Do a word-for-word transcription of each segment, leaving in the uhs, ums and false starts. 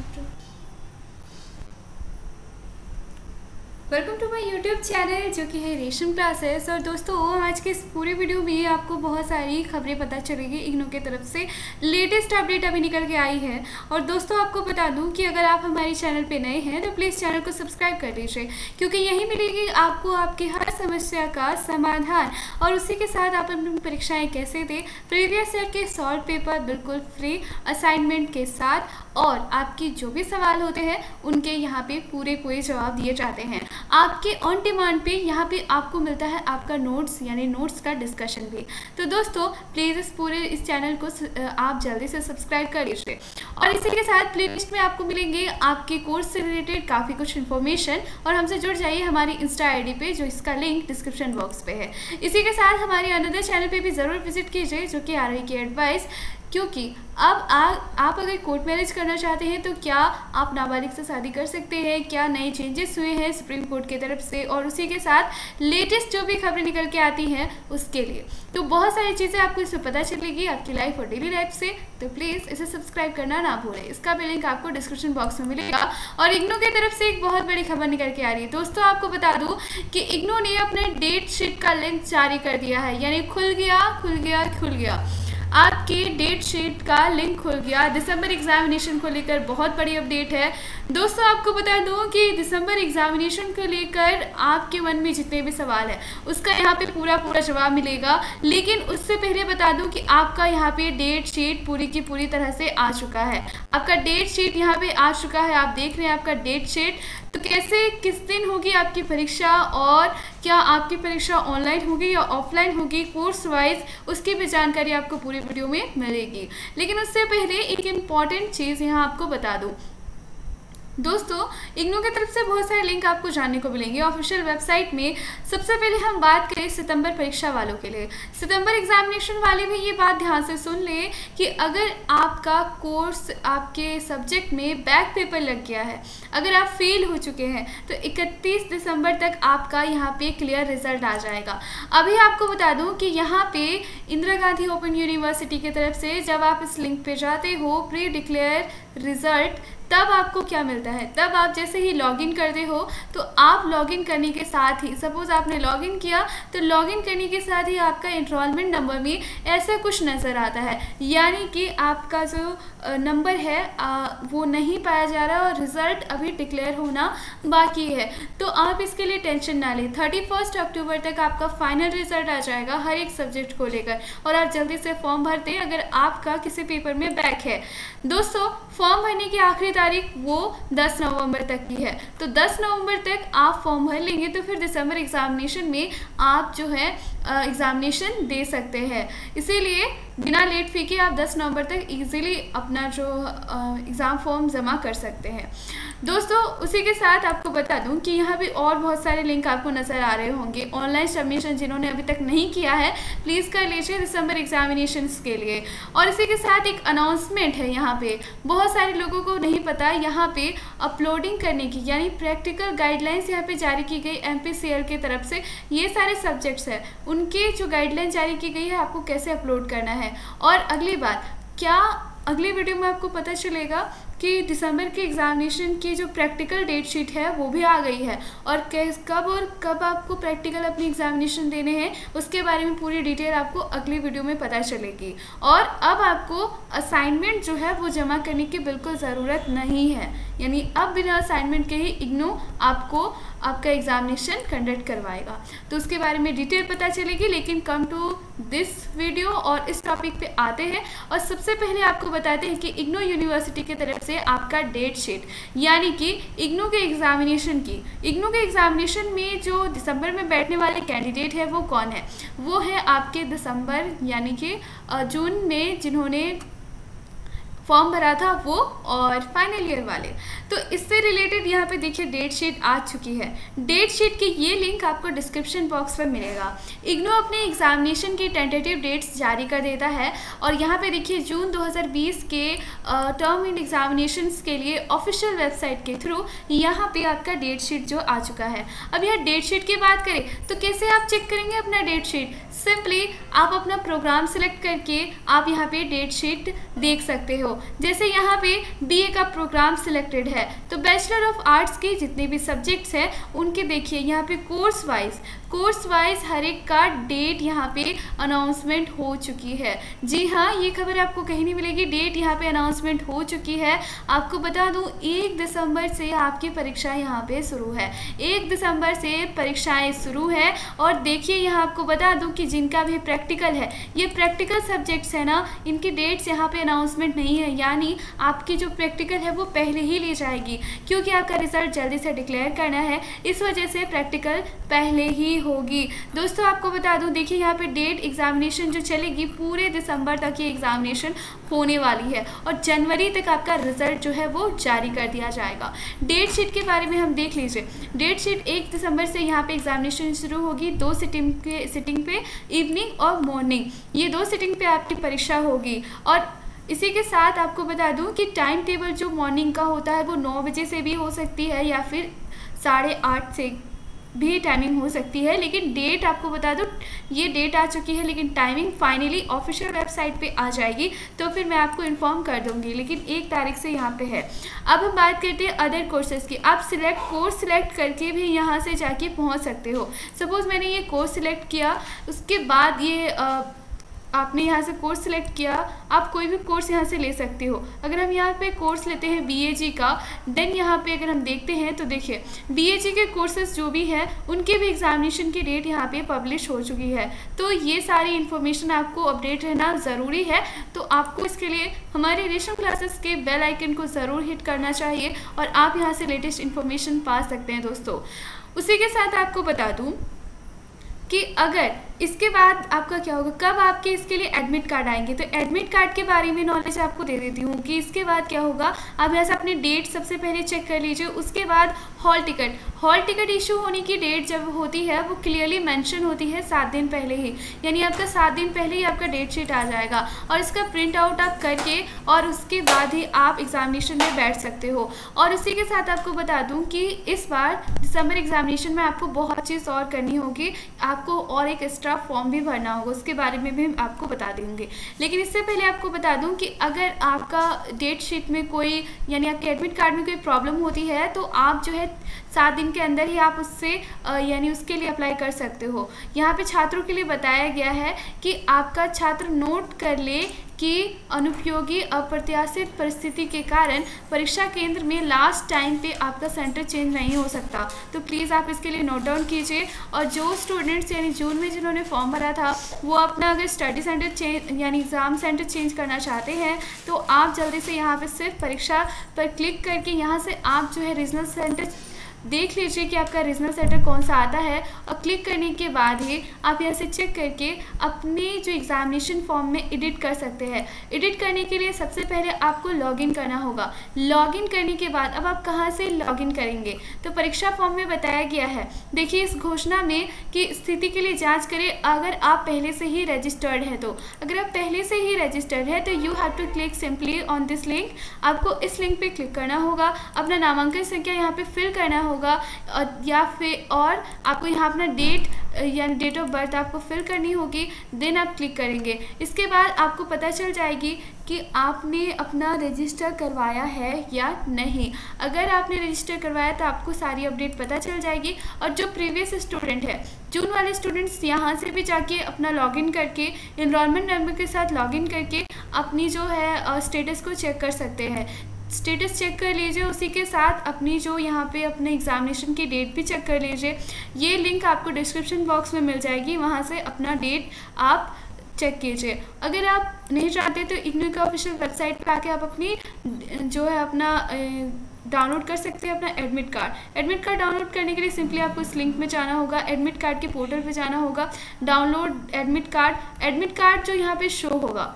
Welcome to my YouTube channel जो कि है रेशम क्लासेस। और दोस्तों आज के इस पूरे वीडियो में आपको बहुत सारी खबरें पता चलेगी। इग्नू की तरफ से लेटेस्ट अपडेट अभी निकल के आई है। और दोस्तों आपको बता दूं कि अगर आप हमारे चैनल पे नए हैं तो प्लीज़ चैनल को सब्सक्राइब कर दीजिए, क्योंकि यही मिलेगी आपको आपकी हर समस्या का समाधान। और उसी के साथ आप अपनी परीक्षाएँ कैसे दें, प्रीवियस ईयर के सॉल्व पेपर बिल्कुल फ्री असाइनमेंट के साथ, और आपकी जो भी सवाल होते हैं उनके यहाँ पे पूरे पूरे जवाब दिए जाते हैं आपके ऑन डिमांड पे। यहाँ पे आपको मिलता है आपका नोट्स यानी नोट्स का डिस्कशन भी। तो दोस्तों प्लीज़ इस पूरे इस चैनल को आप जल्दी से सब्सक्राइब कर लीजिए। और इसी के साथ प्लेलिस्ट में आपको मिलेंगे आपके कोर्स से रिलेटेड काफ़ी कुछ इन्फॉर्मेशन। और हमसे जुड़ जाइए हमारी इंस्टा आई डी पे, जो इसका लिंक डिस्क्रिप्शन बॉक्स पे है। इसी के साथ हमारे अनदर चैनल पे भी ज़रूर विजिट कीजिए, जो कि आर की एडवाइस। क्योंकि अब आ, आप अगर कोर्ट मैरिज करना चाहते हैं तो क्या आप नाबालिग से शादी कर सकते हैं, क्या नए चेंजेस हुए हैं सुप्रीम कोर्ट की तरफ से, और उसी के साथ लेटेस्ट जो भी खबरें निकल के आती हैं उसके लिए। तो बहुत सारी चीज़ें आपको इसमें पता चलेगी आपकी लाइफ और डेली लाइफ से। तो प्लीज़ इसे सब्सक्राइब करना ना भूलें। इसका भी लिंक आपको डिस्क्रिप्शन बॉक्स में मिलेगा। और इग्नू की तरफ से एक बहुत बड़ी खबर निकल के आ रही है। दोस्तों आपको बता दूँ कि इग्नू ने अपने डेट शीट का लिंक जारी कर दिया है, यानी खुल गया खुल गया खुल गया आपके डेट शीट का लिंक खुल गया। दिसंबर एग्जामिनेशन को लेकर बहुत बड़ी अपडेट है। दोस्तों आपको बता दूं कि दिसंबर एग्जामिनेशन को लेकर आपके मन में जितने भी सवाल है उसका यहाँ पे पूरा पूरा जवाब मिलेगा। लेकिन उससे पहले बता दूं कि आपका यहाँ पे डेट शीट पूरी की पूरी तरह से आ चुका है। आपका डेट शीट यहाँ पे आ चुका है, आप देख रहे हैं आपका डेट शीट। तो कैसे किस दिन होगी आपकी परीक्षा, और क्या आपकी परीक्षा ऑनलाइन होगी या ऑफलाइन होगी कोर्स वाइज, उसकी भी जानकारी आपको पूरी वीडियो में मिलेगी। लेकिन उससे पहले एक इम्पॉर्टेंट चीज़ यहाँ आपको बता दूँ। दोस्तों इग्नू की तरफ से बहुत सारे लिंक आपको जानने को मिलेंगे ऑफिशियल वेबसाइट में। सबसे पहले हम बात करें सितंबर परीक्षा वालों के लिए। सितंबर एग्जामिनेशन वाले भी ये बात ध्यान से सुन लें कि अगर आपका कोर्स आपके सब्जेक्ट में बैक पेपर लग गया है, अगर आप फेल हो चुके हैं, तो इकतीस दिसंबर तक आपका यहाँ पे क्लियर रिजल्ट आ जाएगा। अभी आपको बता दूँ कि यहाँ पे इंदिरा गांधी ओपन यूनिवर्सिटी की तरफ से जब आप इस लिंक पे जाते हो प्री डिक्लेयर रिजल्ट, तब आपको क्या मिलता है, तब आप जैसे ही लॉगिन करते हो तो आप लॉगिन करने के साथ ही, सपोज आपने लॉगिन किया तो लॉगिन करने के साथ ही आपका एनरोलमेंट नंबर में ऐसा कुछ नज़र आता है, यानी कि आपका जो नंबर है आ, वो नहीं पाया जा रहा और रिज़ल्ट अभी डिक्लेयर होना बाकी है। तो आप इसके लिए टेंशन ना लें। थर्टी फर्स्ट अक्टूबर तक आपका फाइनल रिजल्ट आ जाएगा हर एक सब्जेक्ट को लेकर, और आप जल्दी से फॉर्म भरते हैं अगर आपका किसी पेपर में बैक है। दोस्तों फॉर्म भरने की आखिरी तारीख वो दस नवंबर तक की है। तो दस नवंबर तक आप फॉर्म भर लेंगे तो फिर दिसंबर एग्जामिनेशन में आप जो है एग्जामिनेशन दे सकते हैं। इसीलिए बिना लेट फी के आप दस नवंबर तक इजीली अपना जो एग्ज़ाम फॉर्म जमा कर सकते हैं। दोस्तों उसी के साथ आपको बता दूं कि यहाँ भी और बहुत सारे लिंक आपको नज़र आ रहे होंगे। ऑनलाइन सबमिशन जिन्होंने अभी तक नहीं किया है प्लीज़ कर लीजिए दिसंबर एग्जामिनेशंस के लिए। और इसी के साथ एक अनाउंसमेंट है, यहाँ पे बहुत सारे लोगों को नहीं पता, यहाँ पे अपलोडिंग करने की यानी प्रैक्टिकल गाइडलाइंस यहाँ पे जारी की गई एम पी सी एल की तरफ से। ये सारे सब्जेक्ट्स हैं उनके जो गाइडलाइन जारी की गई है आपको कैसे अपलोड करना है। और अगली बात, क्या अगली वीडियो में आपको पता चलेगा कि दिसंबर के एग्जामिनेशन की जो प्रैक्टिकल डेट शीट है वो भी आ गई है, और कब और कब आपको प्रैक्टिकल अपनी एग्जामिनेशन देने हैं उसके बारे में पूरी डिटेल आपको अगली वीडियो में पता चलेगी। और अब आपको असाइनमेंट जो है वो जमा करने की बिल्कुल ज़रूरत नहीं है, यानी अब बिना असाइनमेंट के ही इग्नू आपको आपका एग्जामिनेशन कंडक्ट करवाएगा। तो उसके बारे में डिटेल पता चलेगी। लेकिन कम टू दिस वीडियो और इस टॉपिक पे आते हैं, और सबसे पहले आपको बताते हैं कि इग्नू यूनिवर्सिटी की तरफ से आपका डेट शीट यानी कि इग्नू के एग्जामिनेशन की इग्नू के एग्जामिनेशन में जो दिसंबर में बैठने वाले कैंडिडेट है वो कौन है, वो है आपके दिसंबर यानी कि जून में जिन्होंने फॉर्म भरा था वो, और फाइनल ईयर वाले। तो इससे रिलेटेड यहाँ पे देखिए डेट शीट आ चुकी है। डेट शीट की ये लिंक आपको डिस्क्रिप्शन बॉक्स पर मिलेगा। इग्नू अपने एग्जामिनेशन की टेंटेटिव डेट्स जारी कर देता है, और यहाँ पे देखिए जून दो हज़ार बीस के टर्म एंड एग्जामिनेशंस के लिए ऑफिशियल वेबसाइट के थ्रू यहाँ पे आपका डेट शीट जो आ चुका है। अब यहाँ डेट शीट की बात करें तो कैसे आप चेक करेंगे अपना डेट शीट, सिंपली आप अपना प्रोग्राम सिलेक्ट करके आप यहाँ पे डेट शीट देख सकते हो। जैसे यहाँ पे बीए का प्रोग्राम सिलेक्टेड है तो बैचलर ऑफ आर्ट्स के जितने भी सब्जेक्ट्स हैं उनके देखिए यहाँ पे कोर्स वाइज कोर्स वाइज हर एक का डेट यहाँ पे अनाउंसमेंट हो चुकी है। जी हाँ, ये खबर आपको कहीं नहीं मिलेगी, डेट यहाँ पे अनाउंसमेंट हो चुकी है। आपको बता दूँ एक दिसंबर से आपकी परीक्षा यहाँ पे शुरू है, एक दिसंबर से परीक्षाएं शुरू है। और देखिए यहाँ आपको बता दूँ कि जिनका भी प्रैक्टिकल है, ये प्रैक्टिकल सब्जेक्ट्स है ना, इनकी डेट्स यहाँ पे अनाउंसमेंट नहीं है, यानी आपकी जो प्रैक्टिकल है वो पहले ही ली जाएगी क्योंकि आपका रिजल्ट जल्दी से डिक्लेयर करना है, इस वजह से प्रैक्टिकल पहले ही होगी। दोस्तों आपको बता दूं, देखिए यहाँ पे डेट एग्जामिनेशन जो चलेगी पूरे दिसंबर तक ये एग्जामिनेशन होने वाली है और जनवरी तक आपका रिजल्ट जो है वो जारी कर दिया जाएगा। डेट शीट के बारे में हम देख लीजिए। डेट शीट एक दिसंबर से यहाँ पे एग्जामिनेशन शुरू होगी, दो सिटिंग के सिटिंग पे इवनिंग और मॉर्निंग, ये दो सिटिंग पे आपकी परीक्षा होगी। और इसी के साथ आपको बता दूं कि टाइम टेबल जो मॉर्निंग का होता है वो नौ बजे से भी हो सकती है या फिर साढ़े आठ से भी टाइमिंग हो सकती है, लेकिन डेट आपको बता दूं ये डेट आ चुकी है, लेकिन टाइमिंग फाइनली ऑफिशियल वेबसाइट पे आ जाएगी तो फिर मैं आपको इन्फॉर्म कर दूंगी, लेकिन एक तारीख से यहाँ पे है। अब हम बात करते हैं अदर कोर्सेज की। आप सिलेक्ट कोर्स सिलेक्ट करके भी यहाँ से जाके पहुँच सकते हो। सपोज़ मैंने ये कोर्स सिलेक्ट किया, उसके बाद ये आ, आपने यहाँ से कोर्स सिलेक्ट किया, आप कोई भी कोर्स यहाँ से ले सकते हो। अगर हम यहाँ पे कोर्स लेते हैं बीएजी का, देन यहाँ पे अगर हम देखते हैं तो देखिए बीएजी के कोर्सेज जो भी हैं उनके भी एग्जामिनेशन की डेट यहाँ पे पब्लिश हो चुकी है। तो ये सारी इन्फॉर्मेशन आपको अपडेट रहना ज़रूरी है, तो आपको इसके लिए हमारे रेशम क्लासेस के बेल आइकन को ज़रूर हिट करना चाहिए और आप यहाँ से लेटेस्ट इन्फॉर्मेशन पा सकते हैं। दोस्तों उसी के साथ आपको बता दूँ कि अगर इसके बाद आपका क्या होगा, कब आपके इसके लिए एडमिट कार्ड आएंगे, तो एडमिट कार्ड के बारे में नॉलेज आपको दे देती हूँ कि इसके बाद क्या होगा। आप यहाँ से अपनी डेट सबसे पहले चेक कर लीजिए। उसके बाद hall ticket, hall ticket issue होने की डेट जब होती है वो क्लियरली मेंशन होती है सात दिन पहले ही, यानी आपका सात दिन पहले ही आपका डेट शीट आ जाएगा और इसका प्रिंट आउट आप करके और उसके बाद ही आप एग्जामिनेशन में बैठ सकते हो। और इसी के साथ आपको बता दूँ कि इस बार दिसंबर एग्जामिनेशन में आपको बहुत चीज़ और करनी होगी, आपको और एक एक्स्ट्रा फॉर्म भी भरना होगा, उसके बारे में भी आपको बता देंगे। लेकिन इससे पहले आपको बता दूं कि अगर आपका डेट शीट में कोई यानी आपके एडमिट कार्ड में कोई प्रॉब्लम होती है तो आप जो है सात दिन के अंदर ही आप उससे यानी उसके लिए अप्लाई कर सकते हो। यहाँ पे छात्रों के लिए बताया गया है कि आपका छात्र नोट कर ले कि अनुपयोगी अप्रत्याशित परिस्थिति के कारण परीक्षा केंद्र में लास्ट टाइम पे आपका सेंटर चेंज नहीं हो सकता, तो प्लीज़ आप इसके लिए नोट डाउन कीजिए। और जो स्टूडेंट्स यानी जून में जिन्होंने फॉर्म भरा था वो अपना अगर स्टडी सेंटर चेंज यानी एग्ज़ाम सेंटर चेंज करना चाहते हैं तो आप जल्दी से यहाँ पे सिर्फ परीक्षा पर क्लिक करके यहाँ से आप जो है रीजनल सेंटर देख लीजिए कि आपका रीजनल सेंटर कौन सा आता है और क्लिक करने के बाद ही आप यहाँ से चेक करके अपने जो एग्जामिनेशन फॉर्म में एडिट कर सकते हैं। एडिट करने के लिए सबसे पहले आपको लॉगिन करना होगा। लॉगिन करने के बाद अब आप कहाँ से लॉगिन करेंगे, तो परीक्षा फॉर्म में बताया गया है। देखिए इस घोषणा में कि स्थिति के लिए जाँच करें अगर आप पहले से ही रजिस्टर्ड है तो। अगर आप पहले से ही रजिस्टर्ड है तो you have to click simply on this link. आपको इस लिंक पे क्लिक करना होगा, अपना नामांकन संख्या यहाँ पे फिल करना होगा या फिर और आपको यहाँ अपना डेट यानी डेट ऑफ बर्थ आपको फिल करनी होगी, देन आप क्लिक करेंगे। इसके बाद आपको पता चल जाएगी कि आपने अपना रजिस्टर करवाया है या नहीं। अगर आपने रजिस्टर करवाया तो आपको सारी अपडेट पता चल जाएगी। और जो प्रीवियस स्टूडेंट है, जून वाले स्टूडेंट्स यहाँ से भी जाके अपना लॉगिन करके एनरोलमेंट नंबर के साथ लॉगिन करके अपनी जो है स्टेटस को चेक कर सकते हैं। स्टेटस चेक कर लीजिए, उसी के साथ अपनी जो यहाँ पे अपने एग्जामिनेशन की डेट भी चेक कर लीजिए। ये लिंक आपको डिस्क्रिप्शन बॉक्स में मिल जाएगी, वहाँ से अपना डेट आप चेक कीजिए। अगर आप नहीं चाहते तो इग्नू का ऑफिशियल वेबसाइट पे आके आप अपनी जो है अपना डाउनलोड कर सकते हैं अपना admit card. Admit card download करने के लिए सिंपली आपको इस लिंक में जाना होगा, एडमिट कार्ड के पोर्टल पे जाना होगा, download admit card. Admit card जो यहाँ पे शो होगा,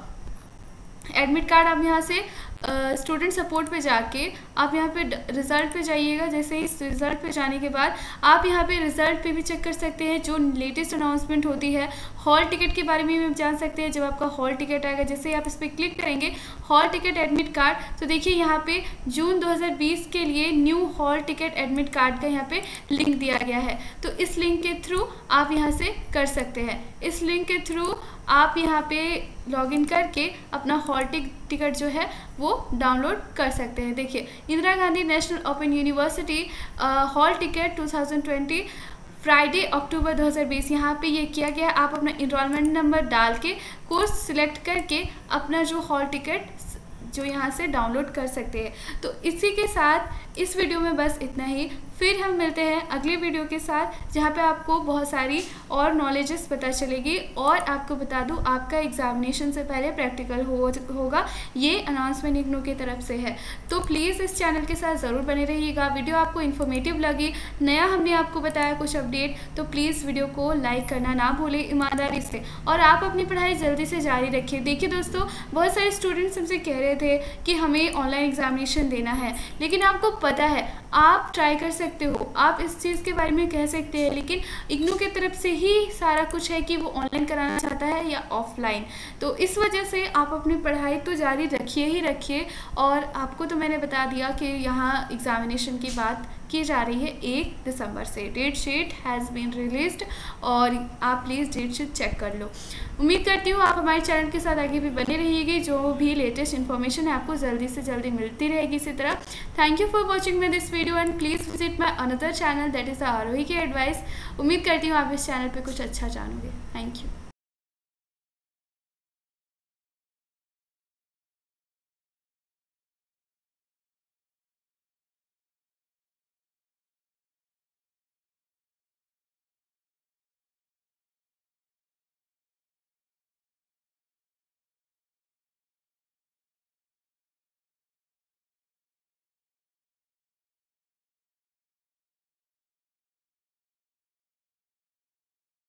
एडमिट कार्ड आप यहाँ से स्टूडेंट सपोर्ट पे जाके आप यहाँ पे रिज़ल्ट पे जाइएगा। जैसे ही रिज़ल्ट पे जाने के बाद आप यहाँ पे रिज़ल्ट पे भी चेक कर सकते हैं जो लेटेस्ट अनाउंसमेंट होती है। हॉल टिकट के बारे में भी जान सकते हैं जब आपका हॉल टिकट आएगा। जैसे ही आप इस पर क्लिक करेंगे हॉल टिकट एडमिट कार्ड, तो देखिए यहाँ पे जून दो हज़ार बीस के लिए new hall ticket admit card का यहाँ पे लिंक दिया गया है। तो इस लिंक के थ्रू आप यहाँ से कर सकते हैं। इस लिंक के थ्रू आप यहाँ पे लॉगिन करके अपना हॉल टिकट जो है वो डाउनलोड कर सकते हैं। देखिए, Indira Gandhi National Open University hall ticket two thousand twenty Friday October दो हज़ार बीस, यहाँ पे ये किया गया। आप अपना इनरोलमेंट नंबर डाल के कोर्स सिलेक्ट करके अपना जो हॉल टिकट जो यहाँ से डाउनलोड कर सकते हैं। तो इसी के साथ इस वीडियो में बस इतना ही। फिर हम मिलते हैं अगले वीडियो के साथ, जहाँ पे आपको बहुत सारी और नॉलेजेस पता चलेगी। और आपको बता दूँ, आपका एग्जामिनेशन से पहले प्रैक्टिकल हो होगा। ये अनाउंसमेंट इग्नू की तरफ से है। तो प्लीज़ इस चैनल के साथ ज़रूर बने रहिएगा। वीडियो आपको इन्फॉर्मेटिव लगी, नया हमने आपको बताया कुछ अपडेट, तो प्लीज़ वीडियो को लाइक करना ना भूलें ईमानदारी से। और आप अपनी पढ़ाई जल्दी से जारी रखिए। देखिए दोस्तों, बहुत सारे स्टूडेंट्स हमसे कह रहे थे कि हमें ऑनलाइन एग्जामिनेशन देना है, लेकिन आपको पता है आप ट्राई कर सकते हो, आप इस चीज़ के बारे में कह सकते हैं, लेकिन इग्नू की तरफ से ही सारा कुछ है कि वो ऑनलाइन कराना चाहता है या ऑफलाइन। तो इस वजह से आप अपनी पढ़ाई तो जारी रखिए ही रखिए। और आपको तो मैंने बता दिया कि यहाँ एग्जामिनेशन की बात की जा रही है एक दिसंबर से। Date sheet has been released और आप प्लीज़ डेट शीट चेक कर लो। उम्मीद करती हूँ आप हमारे चैनल के साथ आगे भी बने रहिएगी। जो भी लेटेस्ट इन्फॉर्मेशन है आपको जल्दी से जल्दी मिलती रहेगी इसी तरह। Thank you for watching my this video and please visit my another channel that is the Aarohi की एडवाइस। उम्मीद करती हूँ आप इस चैनल पर कुछ अच्छा जानोगे। Thank you.